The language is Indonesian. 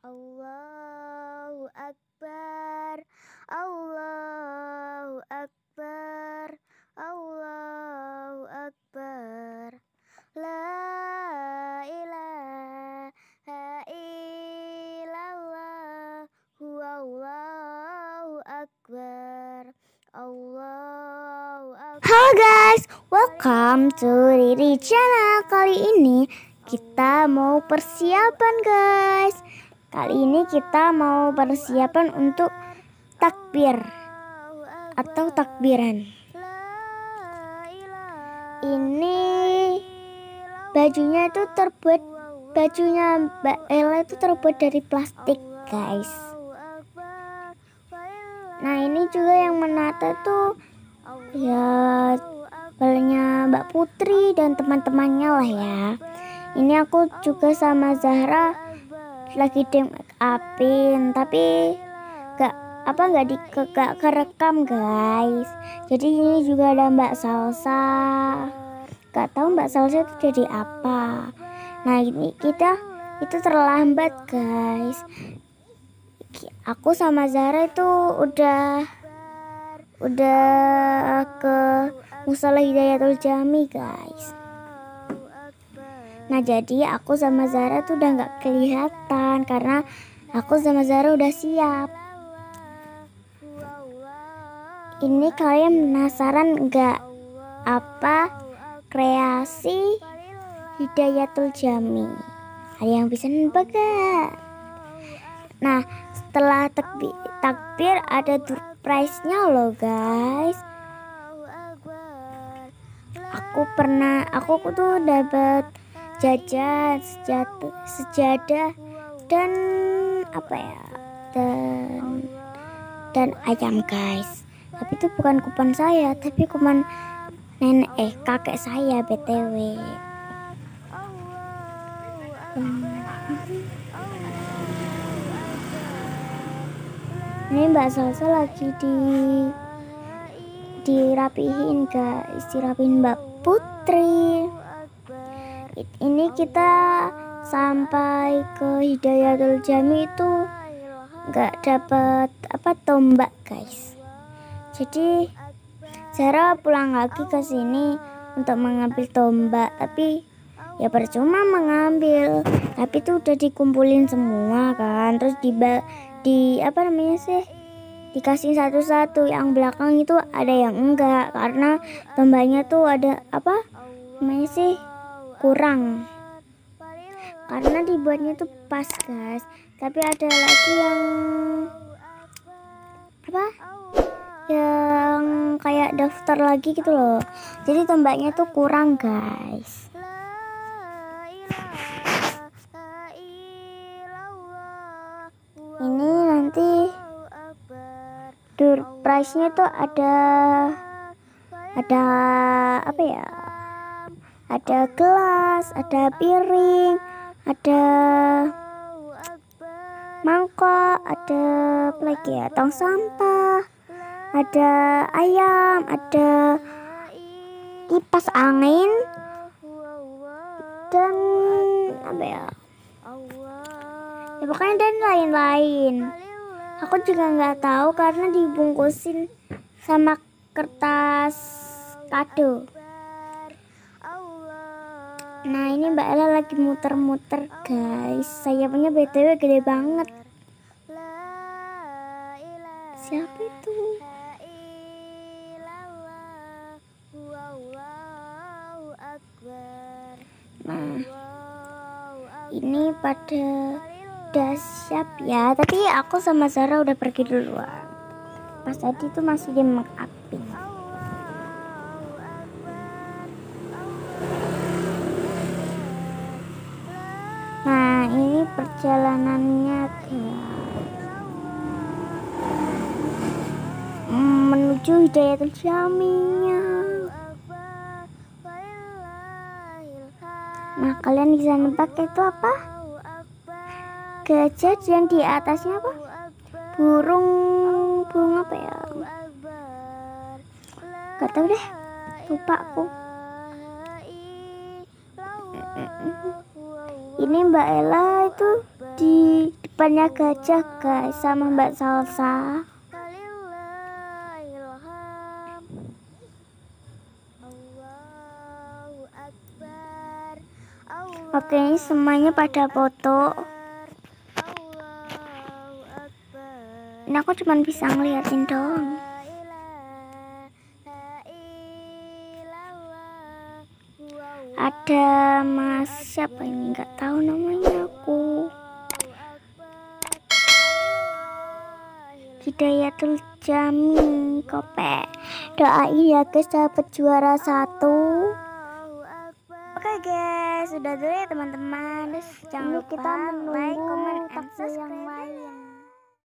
Allahu Akbar, Allahu Akbar, Allahu Akbar. La ilaha illallah, Allahu Akbar, Allahu Akbar. Halo guys, welcome to Riri Channel. Kali ini kita mau persiapan guys. Kali ini kita mau persiapan untuk takbir atau takbiran. Ini bajunya itu bajunya Mbak Ella itu terbuat dari plastik guys. Nah ini juga yang menata tuh ya balenya Mbak Putri dan teman-temannya lah ya. Ini aku juga sama Zahra lagi di make upin, tapi gak kerekam guys. Jadi ini juga ada Mbak Salsa. Gak tahu Mbak Salsa itu jadi apa. Nah ini kita itu terlambat guys. Aku sama Zahra itu udah ke Mushola Hidayatul Jami guys. Nah jadi aku sama Zahra tuh udah gak kelihatan karena aku sama Zahra udah siap. Ini kalian penasaran gak apa kreasi Hidayatul Jami? Ada yang bisa nebak gak? Nah setelah takbir ada door prize-nya loh guys. Aku tuh dapat jajan, sejadah dan dan ayam guys. Tapi itu bukan kupon saya, tapi kupon kakek saya BTW. Ini Mbak Salsa lagi dirapihin guys, dirapihin Mbak Putri. Ini kita sampai ke Hidayatul Jami itu nggak dapat tombak guys. Jadi Zara pulang lagi ke sini untuk mengambil tombak, tapi ya percuma mengambil. Tapi itu udah dikumpulin semua kan, terus dikasih satu-satu. Yang belakang itu ada yang enggak karena tombaknya tuh ada kurang karena dibuatnya tuh pas guys. Tapi ada lagi yang kayak daftar lagi gitu loh, jadi tombaknya tuh kurang guys. Ini nanti door prize-nya tuh ada ada gelas, ada piring, ada mangkok, ada tong sampah, ada ayam, ada kipas angin, dan ya pokoknya dan lain-lain. Aku juga nggak tahu karena dibungkusin sama kertas kado. Nah ini Mbak Ella lagi muter-muter guys. Sayapnya BTW gede banget. Siapa itu? Nah ini pada udah siap ya. Tapi aku sama Zara udah pergi duluan. Pas tadi itu masih di make upin. Nah ini perjalanannya menuju Hidayatul Jaminya. Nah kalian bisa nebak itu apa? Gajah dan di atasnya apa? Burung apa ya? Gak tahu deh, lupa aku. Ini Mbak Ella itu di depannya gajah guys sama Mbak Salsa. Oke, ini semuanya pada foto. Ini aku cuma bisa ngeliatin doang. Ada Mas siapa ini, nggak tahu namanya aku. Hidayatul Jami Kope. Doain ya guys dapat juara 1. Oke guys, sudah dulu ya teman-teman. Jangan lupa kita like, comment, and takjil yang subscribe. lain.